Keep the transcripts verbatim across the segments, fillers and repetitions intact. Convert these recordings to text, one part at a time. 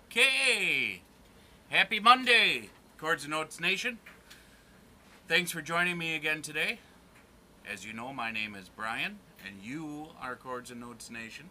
Okay, happy Monday, Chords and Notes Nation. Thanks for joining me again today. As you know, my name is Brian, and you are Chords and Notes Nation.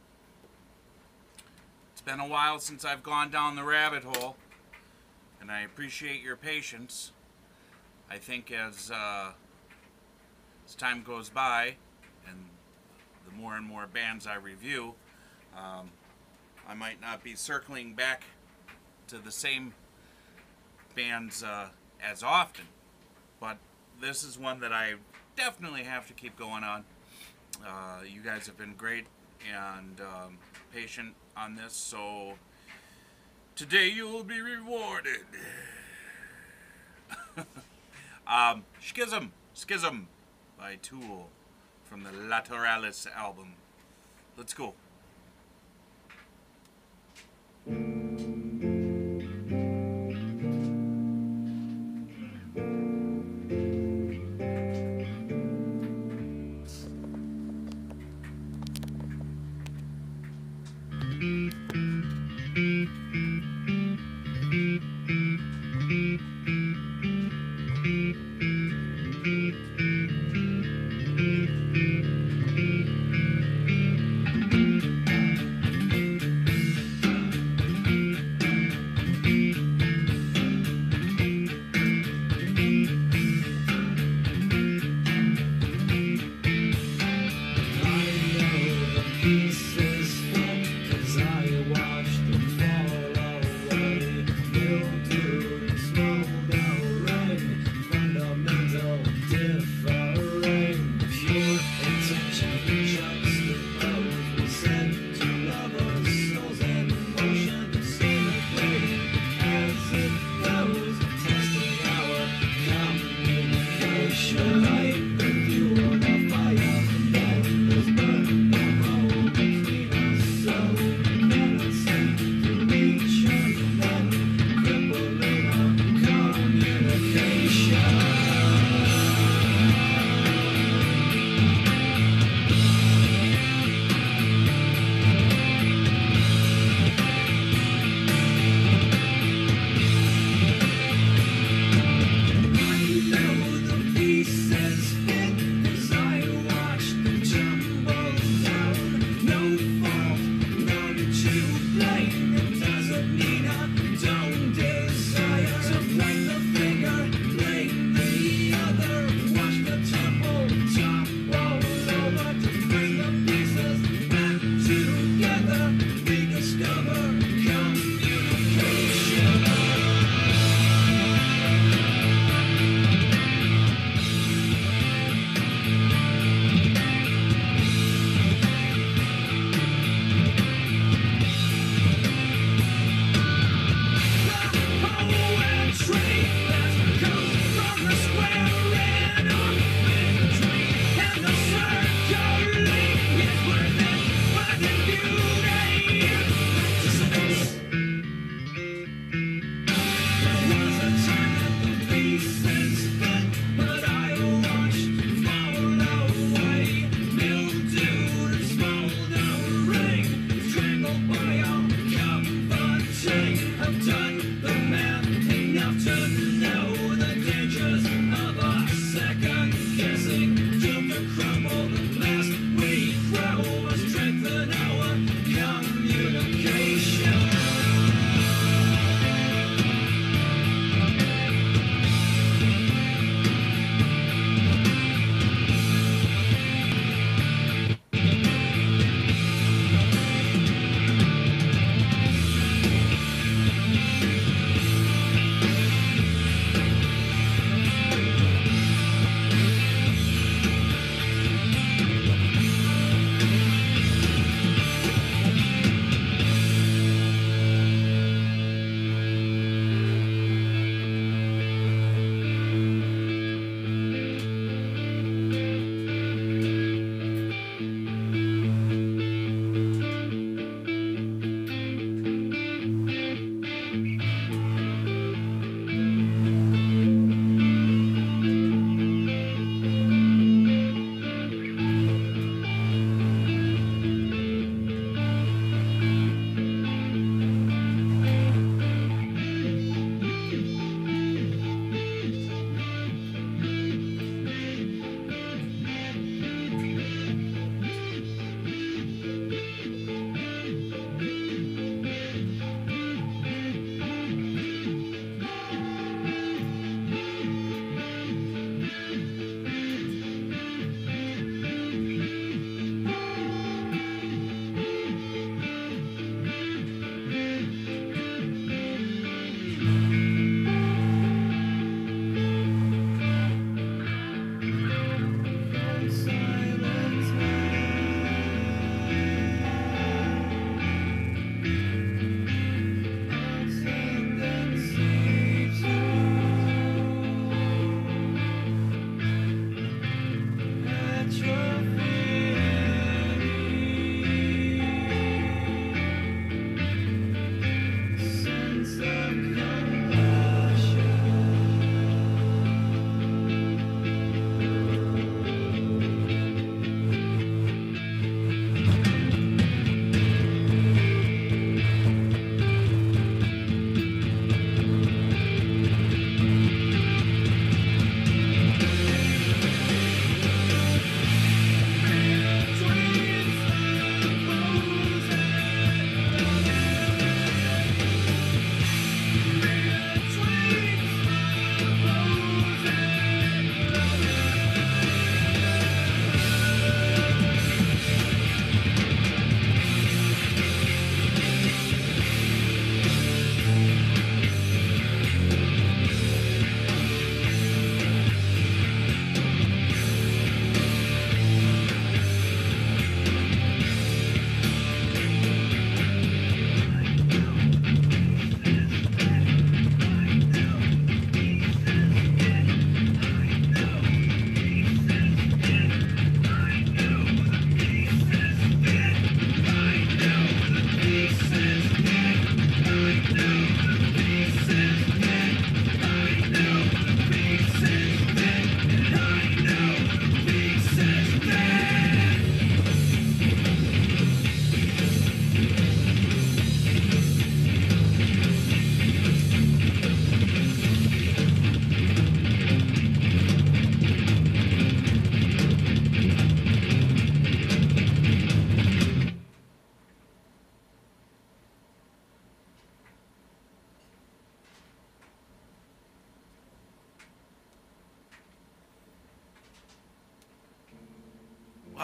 It's been a while since I've gone down the rabbit hole, and I appreciate your patience. I think as, uh, as time goes by, and the more and more bands I review, um, I might not be circling back to the same bands uh, as often, but this is one that I definitely have to keep going on. Uh, you guys have been great and um, patient on this, so today you will be rewarded. um, Schism, Schism by Tool from the Lateralis album. Let's go.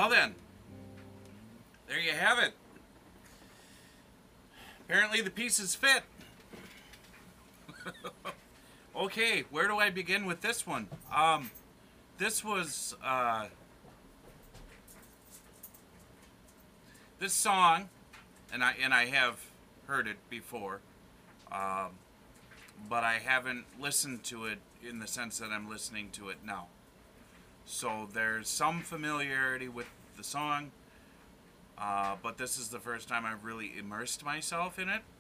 Well then, there you have it. Apparently the pieces fit. Okay, where do I begin with this one? Um, this was, uh, this song, and I, and I have heard it before, um, but I haven't listened to it in the sense that I'm listening to it now. So there's some familiarity with the song, uh, but this is the first time I've really immersed myself in it.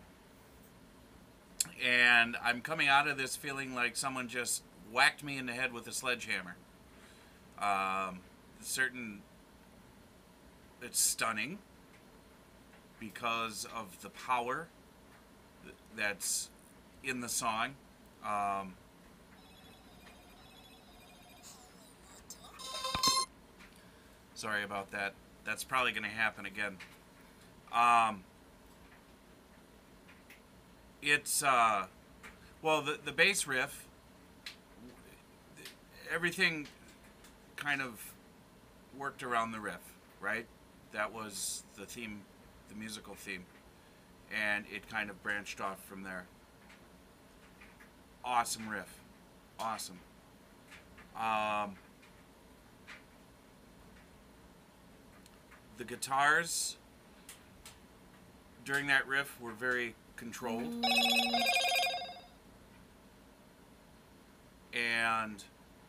And I'm coming out of this feeling like someone just whacked me in the head with a sledgehammer. Um, certain, it's stunning because of the power that's in the song. Um, sorry about that. That's probably going to happen again. Um, it's, uh, well, the, the bass riff, everything kind of worked around the riff, right? That was the theme, the musical theme. And it kind of branched off from there. Awesome riff. Awesome. Um, the guitars during that riff were very controlled. And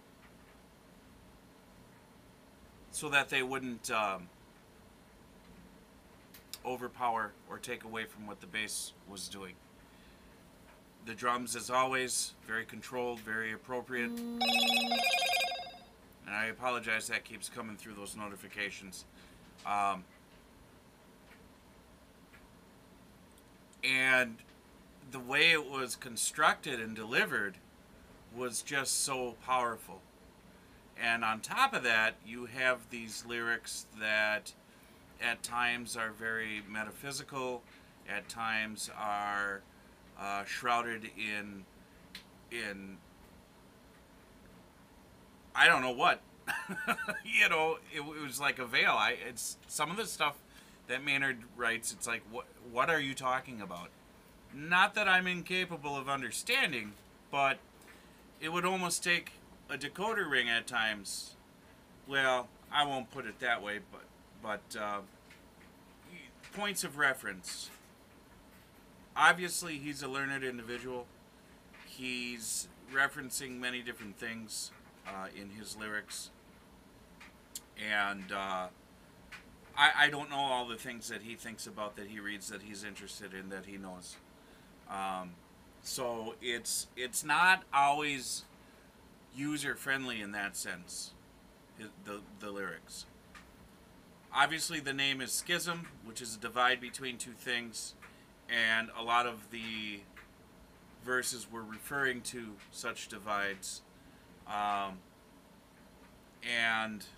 so that they wouldn't um, overpower or take away from what the bass was doing. The drums, as always, very controlled, very appropriate. And I apologize that keeps coming through those notifications. Um, and the way it was constructed and delivered was just so powerful. And on top of that, you have these lyrics that at times are very metaphysical, at times are uh, shrouded in, in, I don't know what. You know, it, it was like a veil. I, it's some of the stuff that Maynard writes, it's like, what, what are you talking about? Not that I'm incapable of understanding, but it would almost take a decoder ring at times. Well, I won't put it that way, but but uh, points of reference. Obviously, he's a learned individual. He's referencing many different things uh, in his lyrics, and uh, I, I don't know all the things that he thinks about, that he reads, that he's interested in, that he knows. Um, so it's it's not always user friendly in that sense, the the lyrics. Obviously, the name is Schism, which is a divide between two things, and a lot of the verses were referring to such divides. Um, and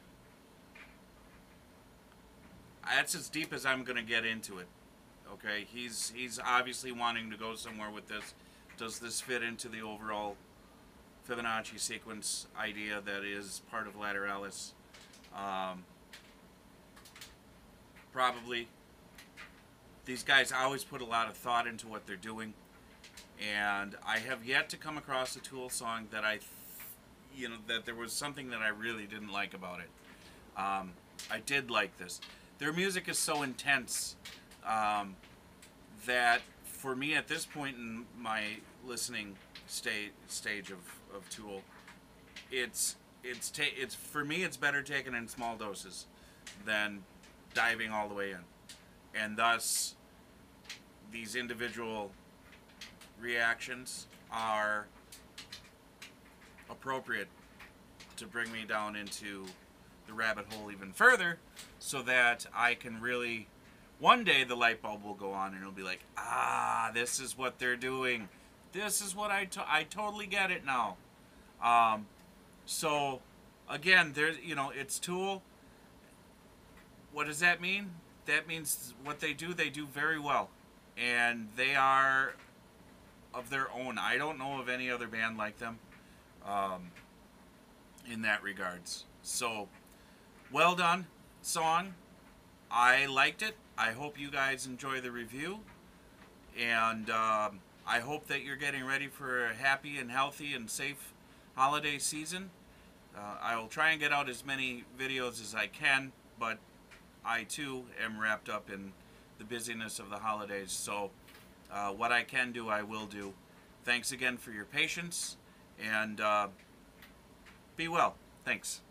that's as deep as I'm going to get into it. Okay, he's he's obviously wanting to go somewhere with this. Does this fit into the overall Fibonacci sequence idea that is part of Lateralis? Um, probably. These guys always put a lot of thought into what they're doing, and I have yet to come across a Tool song that I, you know, that there was something that I really didn't like about it. Um, I did like this. Their music is so intense um, that for me at this point in my listening stage stage of, of Tool, it's it's ta it's for me it's better taken in small doses than diving all the way in, and thus these individual reactions are appropriate to bring me down into the rabbit hole even further, so that I can really, one day the light bulb will go on and it'll be like, ah, this is what they're doing. This is what I, to I totally get it now. Um, so, again, there's, you know, it's Tool. What does that mean? That means what they do, they do very well. And they are of their own. I don't know of any other band like them um, in that regards. So, well done. song. I liked it. I hope you guys enjoy the review. And um, I hope that you're getting ready for a happy and healthy and safe holiday season. Uh, I will try and get out as many videos as I can, but I too am wrapped up in the busyness of the holidays. So uh, what I can do, I will do. Thanks again for your patience, and uh, be well. Thanks.